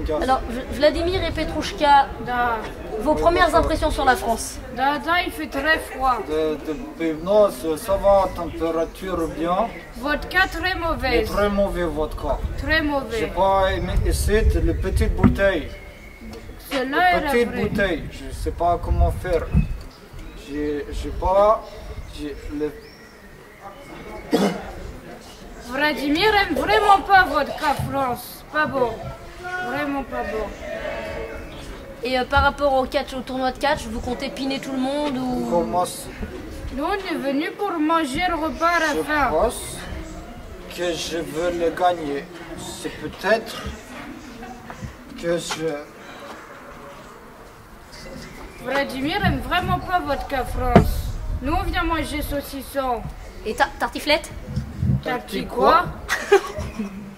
Alors, Vladimir et Petrouchka, vos premières impressions sur la France? Il fait très froid. Non, ça va, température bien. Vodka très mauvaise. Très mauvais vodka. Très mauvais. J'ai pas aimé ici les petites bouteilles. Celle-là est la Petite vraie. bouteille, je sais pas comment faire. J'ai le... Vladimir aime vraiment pas vodka France. Pas bon. Vraiment pas bon. Et par rapport au catch, au tournoi de catch, vous comptez piner tout le monde ou... Commence. Nous, on est venus pour manger le repas à la Je fin. pense que je veux le gagner. C'est peut-être que Vladimir aime vraiment pas vodka France. Nous, on vient manger saucisson. Et tartiflette? T'as petit petit quoi?